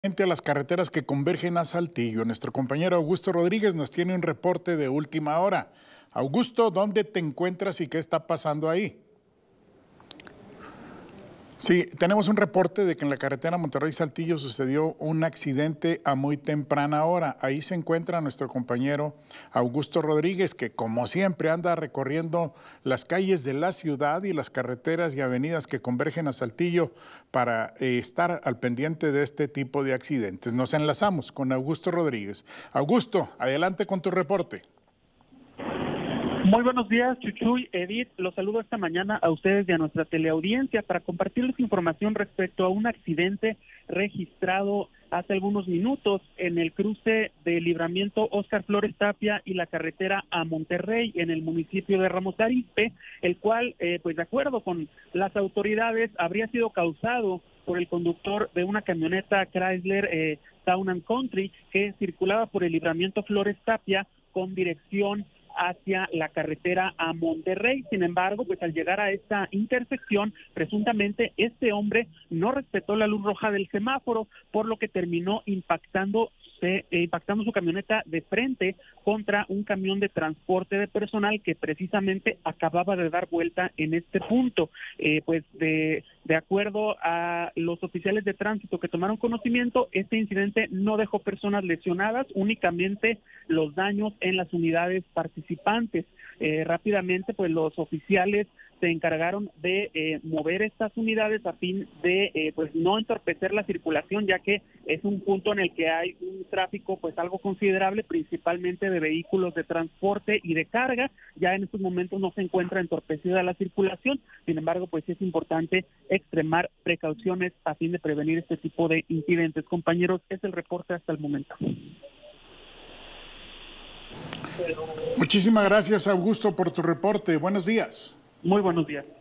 A las carreteras que convergen a Saltillo. Nuestro compañero Augusto Rodríguez nos tiene un reporte de última hora. Augusto, ¿dónde te encuentras y qué está pasando ahí? Sí, tenemos un reporte de que en la carretera Monterrey-Saltillo sucedió un accidente a muy temprana hora. Ahí se encuentra nuestro compañero Augusto Rodríguez, que como siempre anda recorriendo las calles de la ciudad y las carreteras y avenidas que convergen a Saltillo para estar al pendiente de este tipo de accidentes. Nos enlazamos con Augusto Rodríguez. Augusto, adelante con tu reporte. Muy buenos días, Chuchuy, Edith, los saludo esta mañana a ustedes y a nuestra teleaudiencia para compartirles información respecto a un accidente registrado hace algunos minutos en el cruce de Libramiento Óscar Flores Tapia y la carretera a Monterrey en el municipio de Ramos Arizpe, el cual, pues de acuerdo con las autoridades, habría sido causado por el conductor de una camioneta Chrysler Town and Country que circulaba por el Libramiento Flores Tapia con dirección hacia la carretera a Monterrey. Sin embargo, pues al llegar a esta intersección, presuntamente este hombre no respetó la luz roja del semáforo, por lo que terminó impactando su camioneta de frente contra un camión de transporte de personal que precisamente acababa de dar vuelta en este punto. Pues de acuerdo a los oficiales de tránsito que tomaron conocimiento, este incidente no dejó personas lesionadas, únicamente los daños en las unidades participantes. Rápidamente, pues los oficiales se encargaron de mover estas unidades a fin de pues no entorpecer la circulación, ya que es un punto en el que hay un tráfico pues algo considerable, principalmente de vehículos de transporte y de carga. Ya en estos momentos no se encuentra entorpecida la circulación, sin embargo pues es importante extremar precauciones a fin de prevenir este tipo de incidentes. Compañeros, es el reporte hasta el momento. Muchísimas gracias, Augusto, por tu reporte. Buenos días. Muy buenos días.